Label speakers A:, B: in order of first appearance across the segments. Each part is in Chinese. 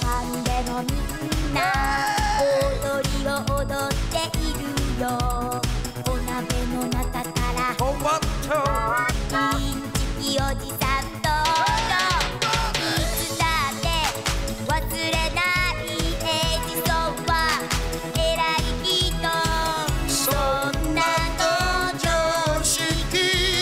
A: 飯でもみんな踊りを踊っているよ。お鍋の中から
B: トマト
A: インチキおじさん登場。いつだって忘れないエジソンは偉い人。そんなの
B: 常識。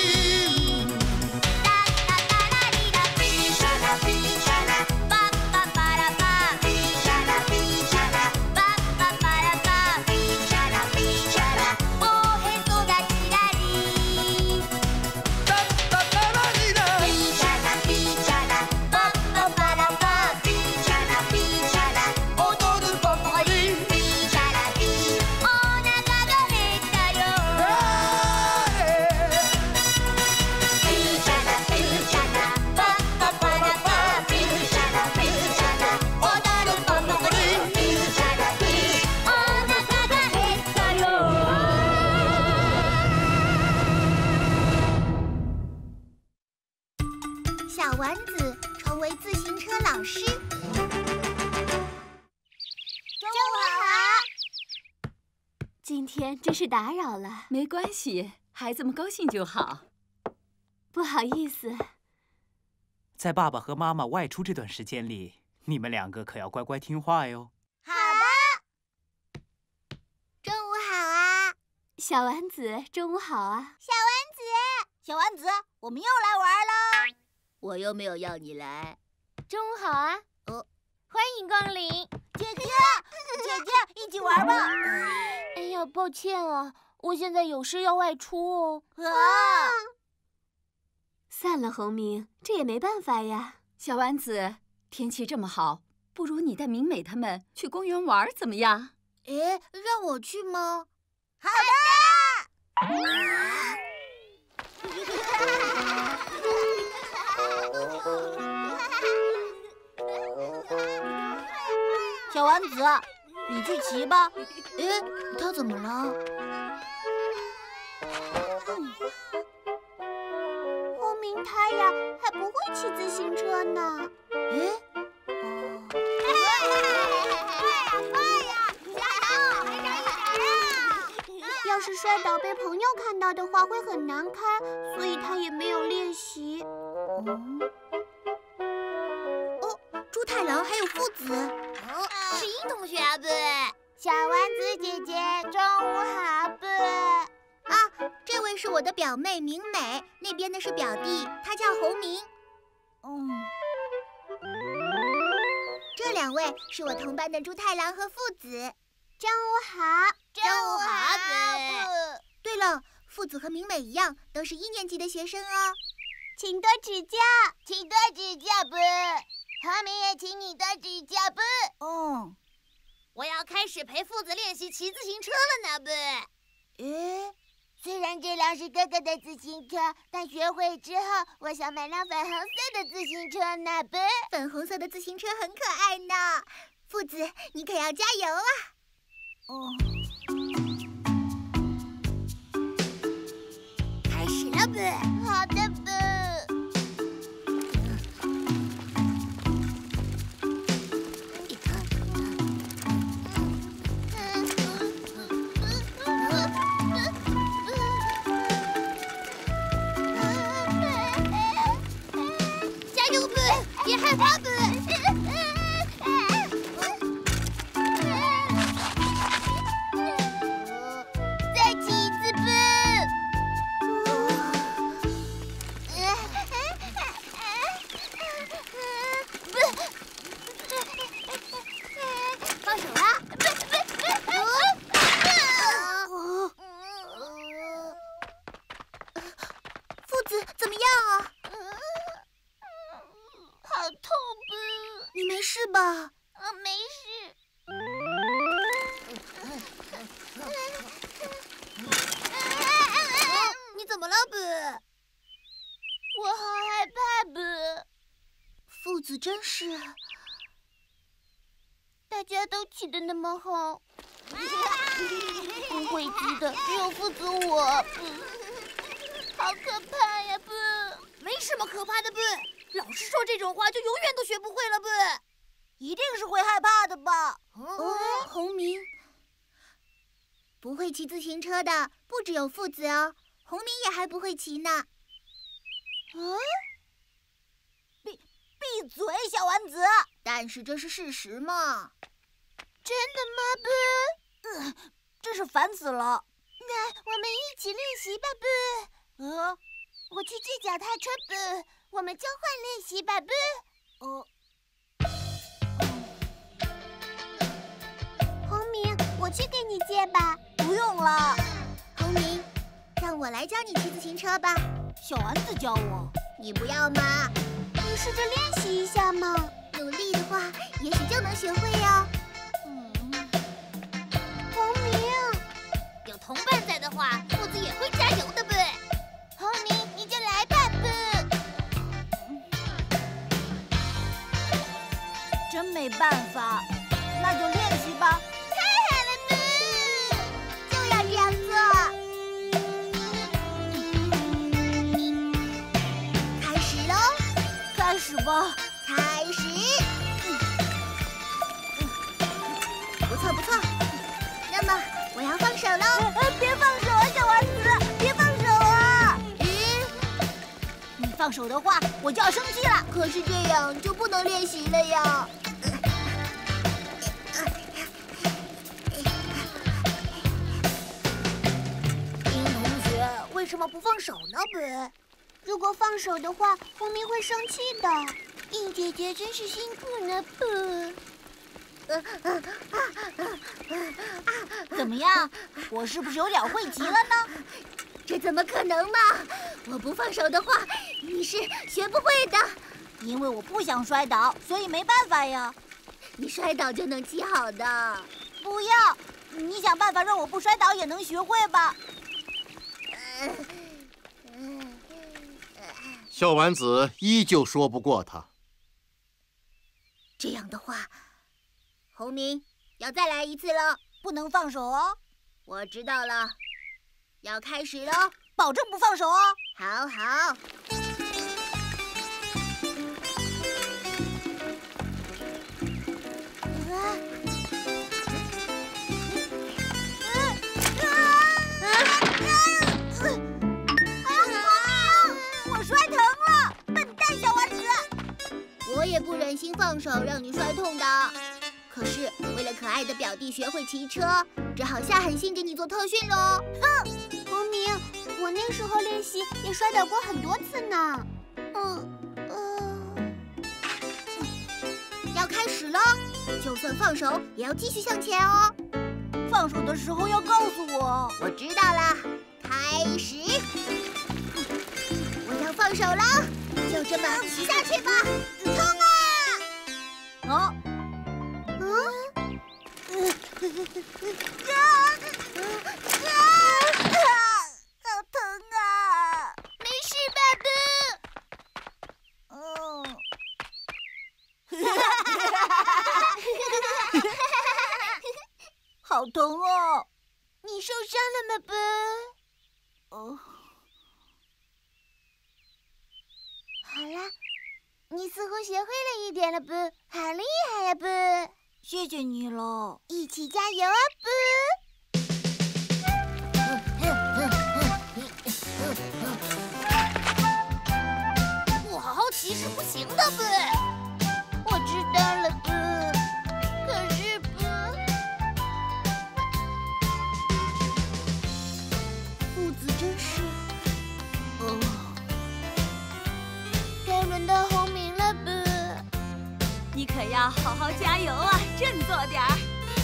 A: ラッタタラリラピーシャラピーシャラパッパパラパピーシャラピーシャラパッパパラパピーシャラピーシャラおへそがちらり
B: タッタタラリラ
A: ピーシャラピーシャラパッパパラパピーシャラピーシャラ
B: 踊るパパリ
A: ピーシャラピーお腹が減ったよ。ピーシャラピーシャラパッパパラパピーシャラピーシャラ踊るパパリピーシャラピーお腹が減ったよ。
C: 小丸子成为自行车老师。中午好。
D: 今天真是打扰了，
E: 没关系，孩子们高兴就好。
D: 不好意思。
F: 在爸爸和妈妈外出这段时间里，你们两个可要乖乖听话哟。
C: 好的。中午好啊，
D: 小丸子，中午好啊！
C: 小丸子。小丸子，我们又来玩了。我又没有要你来。
G: 中午好啊！欢迎光临。
C: 姐姐，一起玩吧。
G: 哎呀，抱歉啊，我现在有事要外出哦。
D: 散了，红明，这也没办法呀。
E: 小丸子，天气这么好，不如你带明美他们去公园玩，怎么样？
C: 诶，让我去吗？好的。小丸子，你去骑吧。诶，他怎么了？红明他呀，还不会骑自行车呢。诶，快呀！加油，还差一点啊！要是摔倒被朋友看到的话，会很难堪，所以他也没有练习。猪太郎还有父子。
A: 是殷同学啊，不？
C: 小丸子姐姐，中午好不？啊，这位是我的表妹明美，那边的是表弟，他叫侯明。这两位是我同班的猪太郎和父子。中午好，
A: 中午好不？
C: 对了，父子和明美一样，都是1年级的学生哦，请多指教，
A: 请多指教不？侯明也请你多指教不？我要开始陪父子练习骑自行车了呢不？
C: 虽然这辆是哥哥的自行车，但学会之后，我想买辆粉红色的自行车呢不？粉红色的自行车很可爱呢，父子你可要加油啊！
A: 开始了不？
C: 好的不？
A: 别害怕不？
C: 再骑一次不？
A: 放手了？
C: 父子怎么样啊？
A: 好痛不？
C: 你没事吧？
A: 没事。你怎么了不？我好害怕不？
C: 父子真是，
A: 大家都骑得那么好，不会骑的只有父子我不。好可怕呀不？没什么可怕的不？老师说这种话就永远都学不会了不？一定是
C: 是会害怕的吧？
E: 洪明，
C: 不会骑自行车的不只有父子哦，洪明也还不会骑呢。闭嘴，小丸子！但是这是事实嘛。真的吗，不？真是烦死了。那我们一起练习吧，不？我去借脚踏车，不？我们交换练习吧，不？洪明，我去给你借吧。不用了。洪明，让我来教你骑自行车吧。小丸子教我。你不要嘛？你试着练习一下嘛。努力的话，也许就能学会哟。洪明，
A: 有同伴在的话，父子也会加油的不？
C: 洪明，你就来吧，不？真没办法，那就练习吧。太好了，不？就要这样做。开始喽！开始吧，开始。不错不错，那么我要放手喽！别放手啊，小丸子！别放手啊！你放手的话，我就要生气了。可是这样就不能练习了呀。丁同学，为什么不放手呢？不？如果放手的话，洪明会生气的。印姐姐真是辛苦了，不？怎么样？我是不是有点会骑了呢？这怎么可能嘛！我不放手的话，你是学不会的。因为我不想摔倒，所以没办法呀。你摔倒就能骑好的。不要！你想办法让我不摔倒也能学会吧？
H: 小丸子依旧说不过他。
C: 这样的话，洪明要再来一次了，不能放手哦。我知道了，要开始喽，保证不放手哦。好好。我摔疼了，笨蛋小丸子！我也不忍心放手让你摔痛的。可是为了可爱的表弟学会骑车，只好下狠心给你做特训喽。哼，洪明，我那时候练习也摔倒过很多次呢。要开始了，就算放手也要继续向前哦。放手的时候要告诉我。我知道了，开始。我要放手了，就这么骑下去吧，冲啊！好疼啊！没事吧，好疼哦！你受伤了吗，不？好啦，你似乎学会了一点了，不？好厉害呀，不？谢谢你了，一起加油啊，不！
A: 不好好骑是不行的，不？
C: 我知道了，不？可是不，父子真是……该轮到洪明了，不？
E: 你可要好好加油啊，振作点儿。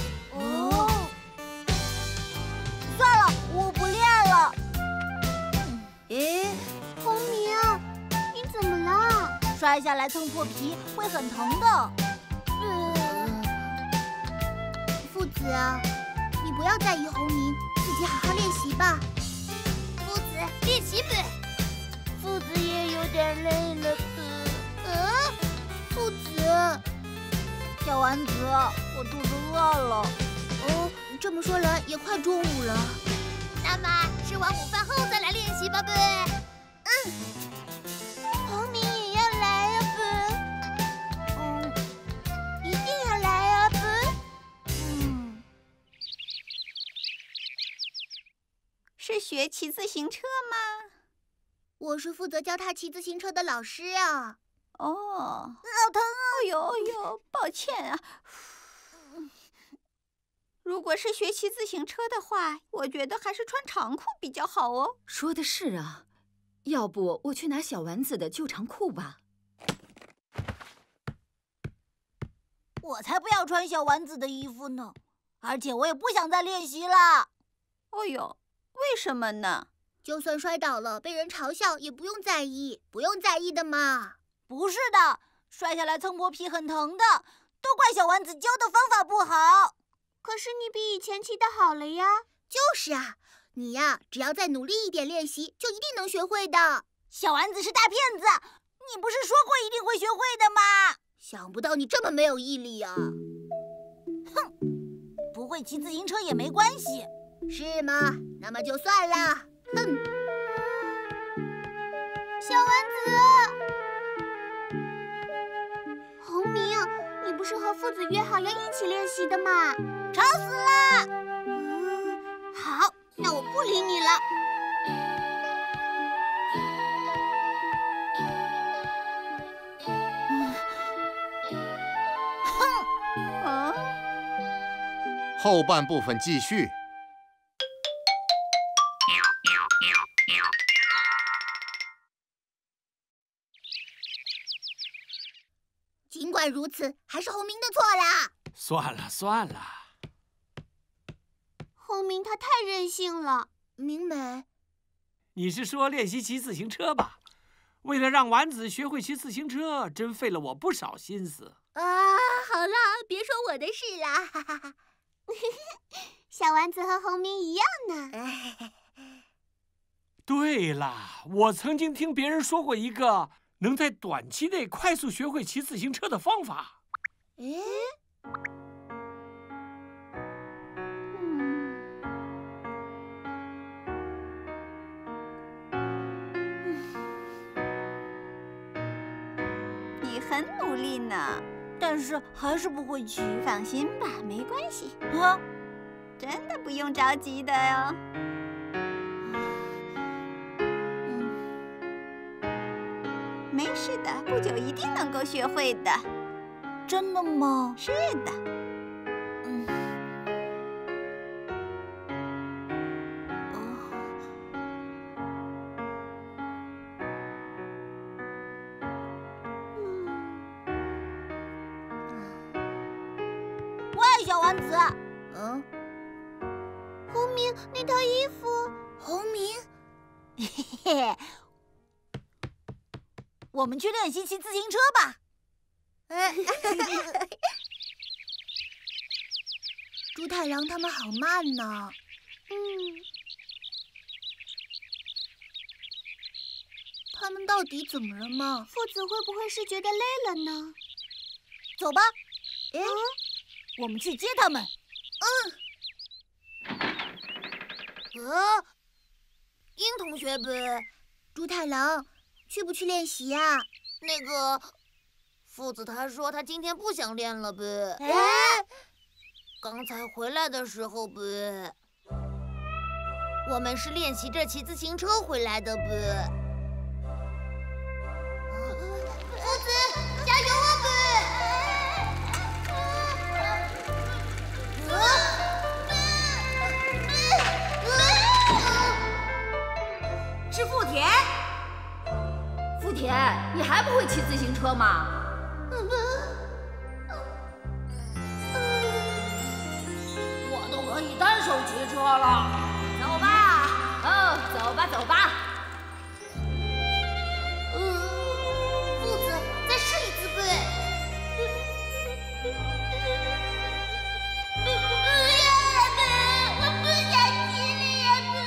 C: 算了，我不练了。洪明，你怎么了？摔下来蹭破皮会很疼的。父子啊，你不要在意洪明，自己好好练习吧。
A: 父子练习不？
C: 父子也有点累了，不？父子，小丸子，我肚子饿了。这么说来也快中午了。
A: 那么吃完午饭后再来练习吧，不？
C: 洪明也要来呀，不？一定要来
I: 是学骑自行车吗？
C: 我是负责教他骑自行车的老师啊。
I: 哦，
C: 好疼啊！
I: 哎呦哎呦，抱歉啊。如果是学骑自行车的话，我觉得还是穿长裤比较好哦。
E: 说的是啊，要不我去拿小丸子的旧长裤吧。
C: 我才不要穿小丸子的衣服呢，而且我也不想再练习了。
I: 哦呦，为什么呢？
C: 就算摔倒了，被人嘲笑也不用在意，不用在意的嘛。不是的，摔下来蹭破皮很疼的，都怪小丸子教的方法不好。可是你比以前骑得好了呀。就是啊，你呀，只要再努力一点练习，就一定能学会的。小丸子是大骗子，你不是说过一定会学会的吗？想不到你这么没有毅力啊！哼，不会骑自行车也没关系，是吗？那么就算了。哼，小丸子，红明，你不是和父子约好要一起练习的吗？吵死了！好，那我不理你了。
H: 后半部分继续。
C: 尽管如此，还是红明的错啦。
B: 算了算了，
C: 红明他太任性了。明美，
B: 你是说练习骑自行车吧？为了让丸子学会骑自行车，真费了我不少心思。
C: 啊，好啦，别说我的事啦。哈哈哈。小丸子和红明一样呢。
B: 对了，我曾经听别人说过一个能在短期内快速学会骑自行车的方法。
C: 诶，
I: 你很努力呢，
C: 但是还是不会骑。
I: 放心吧，没关系，
C: 啊，
I: 真的不用着急的哟。没事的，不久一定能够学会的。
C: 真的吗？
I: 是的。
C: 喂，小丸子。红明，那套衣服。红明，嘿嘿。我们去练习骑自行车吧。猪太郎他们好慢呢。他们到底怎么了嘛？父子会不会是觉得累了呢？走吧。我们去接他们。樱同学不？猪太郎。去不去练习呀？那个，父子他说他今天不想练了不？刚才回来的时候不？我们是练习着骑自行车回来的不？父子，加油啊不！
E: 是富田。富田，你还不会骑自行车吗？
G: 我都可以单手骑车了。
E: 走吧，走吧，走吧。
C: 父子，再试一次不？我不想骑了呀！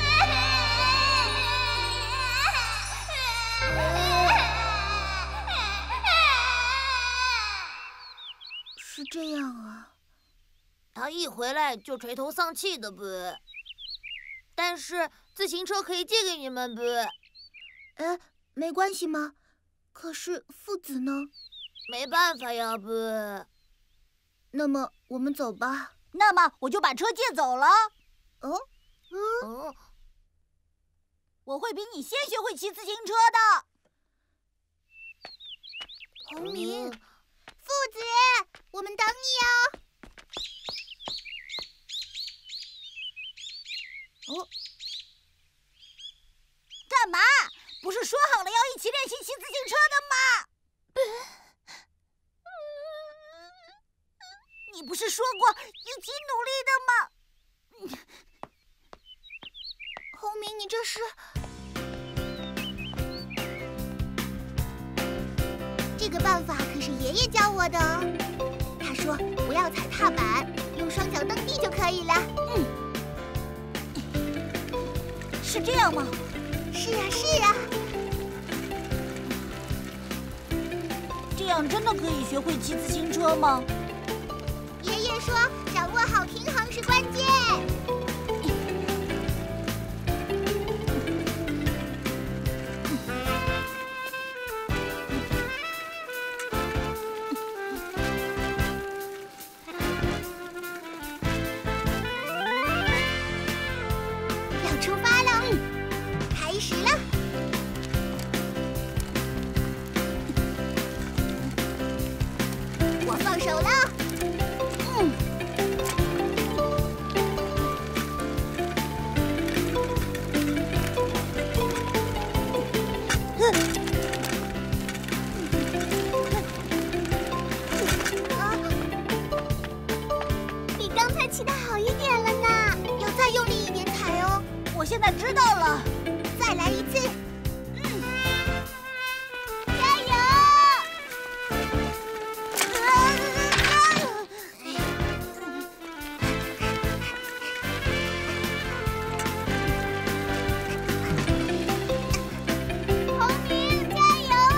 C: 是这样啊。他一回来就垂头丧气的不？但是自行车可以借给你们不？没关系吗？可是父子呢？没办法呀不。那么我们走吧。那么我就把车借走了。
I: 我会比你先学会骑自行车的。
C: 红明，父子，我们等你哦。哦，
I: 干嘛？不是说好了要一起练习骑自行车的吗？你不是说过一起努力的吗？
C: 红明，你这是……这个办法可是爷爷教我的哦。他说不要踩踏板，用双脚蹬地就可以了。
I: 是这样吗？
C: 是呀，是呀。
I: 这样真的可以学会骑自行车吗？
C: 爷爷说，掌握好平衡是关键。要出发了，开始了。我放手了。比刚才骑的好一点了呢，要再用力一点踩哦。
I: 我现在知道了，
C: 再来一次。加油！红明，加油啊！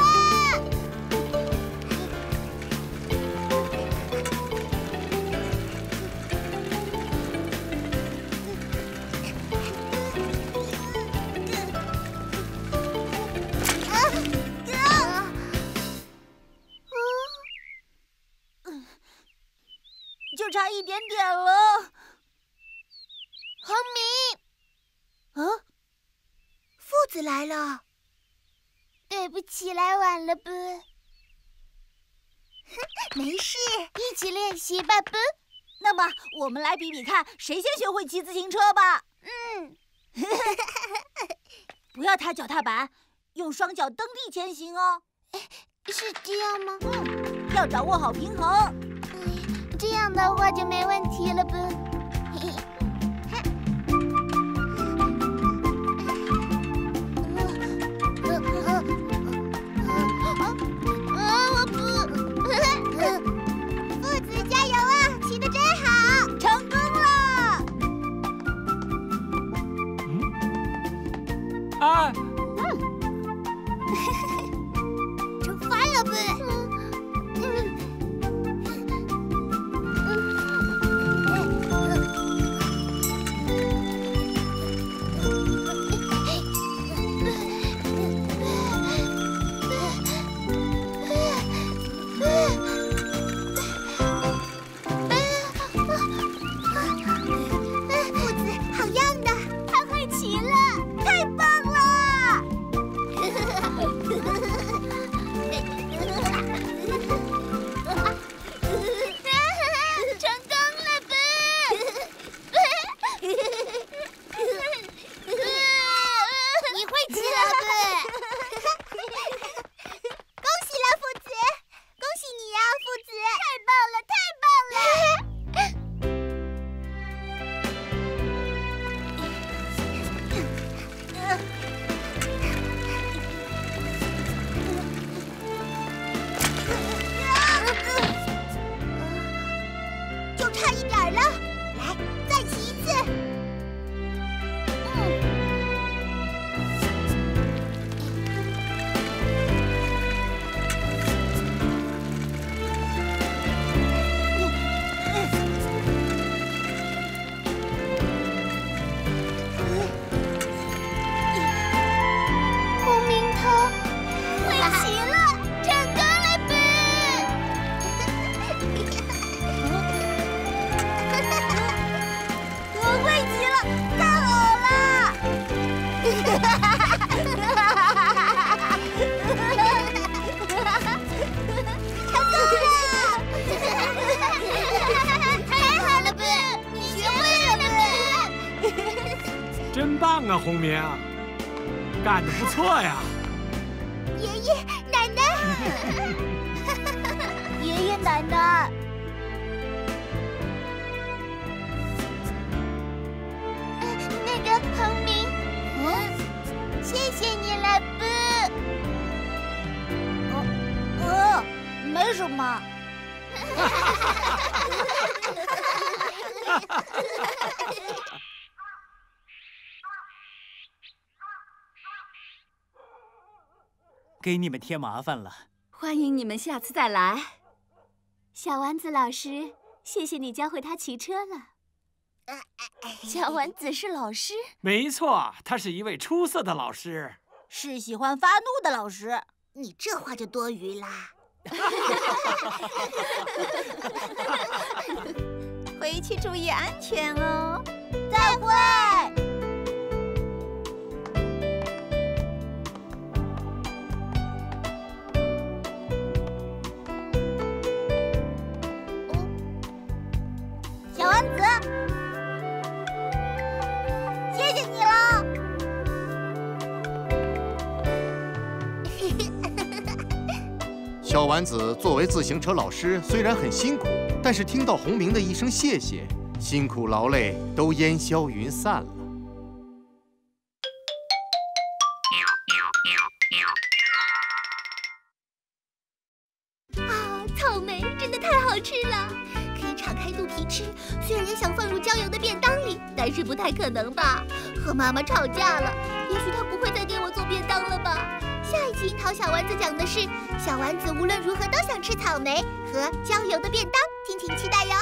I: 就差一点点了。
C: 红明，父子来了。对不起，来晚了不？没事，一起练习吧不？
I: 那么我们来比比看，谁先学会骑自行车吧。不要踏脚踏板，用双脚蹬地前行哦。
C: 是这样吗？
I: 要掌握好平衡。
C: 这样的话就没问题了不？我不。父子加油啊！骑得真好，
I: 成功了！
B: 啊，
C: 出发了不？父子好样的，他会骑了，太棒了！成功了不？你会骑了不？恭喜了父子，恭喜你呀，父子！太棒了，太棒了！就差一点了，来，再骑一次。红明他会骑了，成功了不？
B: 真棒啊，洪明，干得不错呀！
C: 爷爷奶奶，爷爷奶奶，那个洪明，谢谢你了，不，没什么。
F: 给你们添麻烦了。
E: 欢迎你们下次再来。
D: 小丸子老师，谢谢你教会他骑车了。
G: 小丸子是老师？
B: 没错，他是一位出色的老师，
C: 是喜欢发怒的老师。你这话就多余啦。
I: 回去注意安全哦。
C: 再会。小丸子，谢谢你了。
H: 小丸子作为自行车老师，虽然很辛苦，但是听到洪明的一声谢谢，辛苦劳累都烟消云散了。
C: 草莓真的太好吃了，可以敞开肚皮吃。虽然也想放入郊游的便当里，但是不太可能吧？和妈妈吵架了，也许她不会再给我做便当了吧？下一集樱桃小丸子讲的是小丸子无论如何都想吃草莓和郊游的便当，敬请期待哟。